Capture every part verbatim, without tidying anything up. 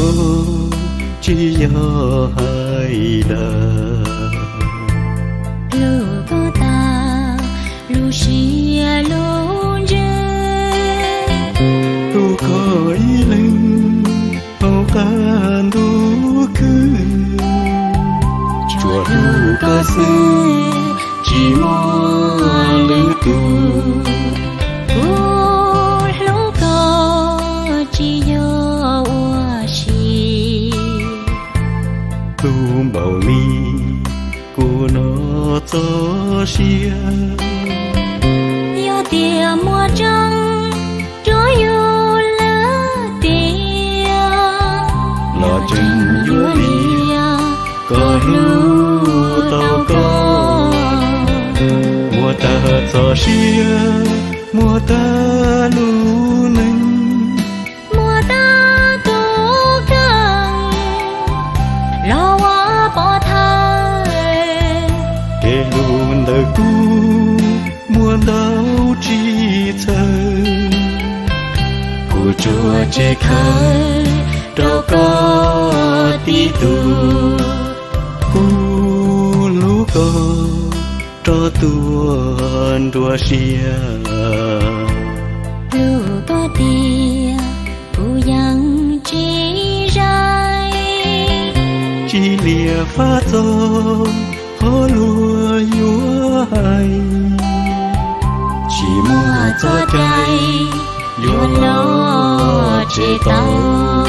chỉ do hai đời lu có ta lu xia lu rơi tu có ý linh hậu can tu cứ chùa lu có sư chỉ mò lư tu lu có chỉ do ua xì tu bảo mi của nó cho xia yo tia mua trăng trôi yo lỡ tia nó chừng yo lia có lu tao có mua ta cho xia mua ta lu ninh mua ta tu căng lo quá bỏ thay để luôn đời cũ muôn đau chi thơ của chúa che khơi đâu có tí tu cu lũ có cho tuôn đua xia lu có tia cu yang chi rai chỉ lìa phá gió khó lùa chúa hay chỉ mua cho trái luôn lo chế tao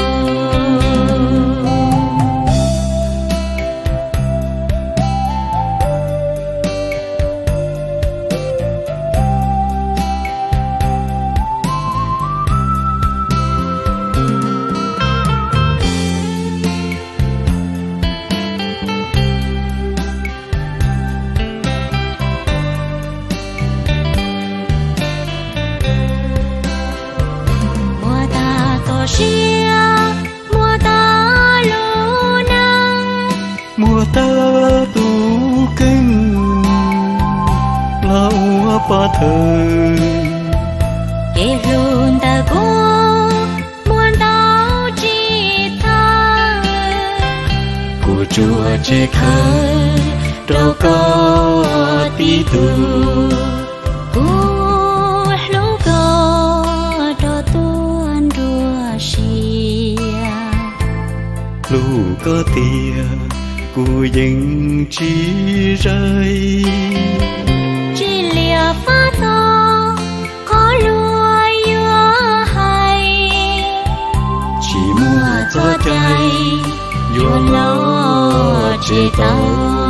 xia mua ta lu năng mua ta tu kinh lao pa thời kể luôn ta cô muốn tao chỉ thang của chúa che khơi đâu có tí tu lu có tia của những chi rơi chỉ lìa phá to có lúa dưa hay chỉ mua cho trái dưa lo chế tao